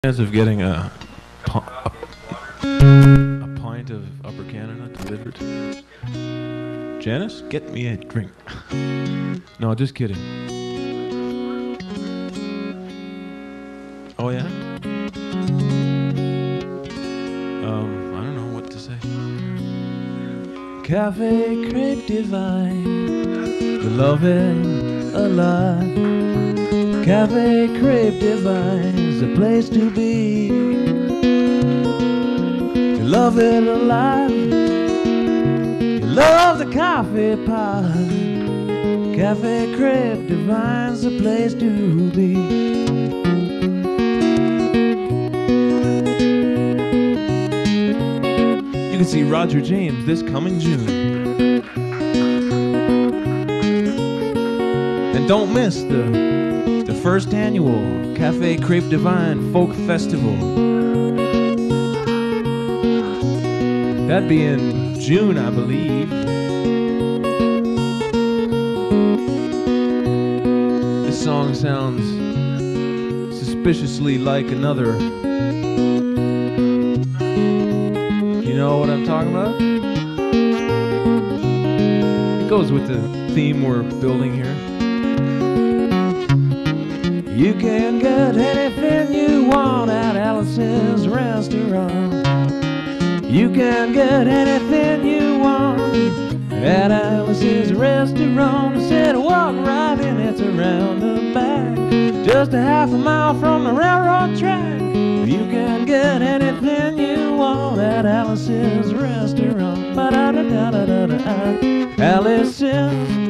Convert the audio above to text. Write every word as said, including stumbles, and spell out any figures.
Chance of getting a, a, a pint of Upper Canada delivered. Janice, get me a drink. No, just kidding. Oh yeah? Um, I don't know what to say. Cafe Crepe Divine, loving alive. Cafe Crepe Divine is a place to be. You love it alive. You love the coffee pot. Cafe Crepe Divine's a place to be. You can see Roger James this coming June. And don't miss the The first annual Cafe Crepe Divine Folk Festival. That'd be in June, I believe. This song sounds suspiciously like another. You know what I'm talking about? It goes with the theme we're building here. You can get anything you want at Alice's restaurant. You can get anything you want at Alice's restaurant. I said walk right in, it's around the back, just a half a mile from the railroad track. You can get anything you want at Alice's restaurant. Ba-da-da-da-da-da-da. Alice's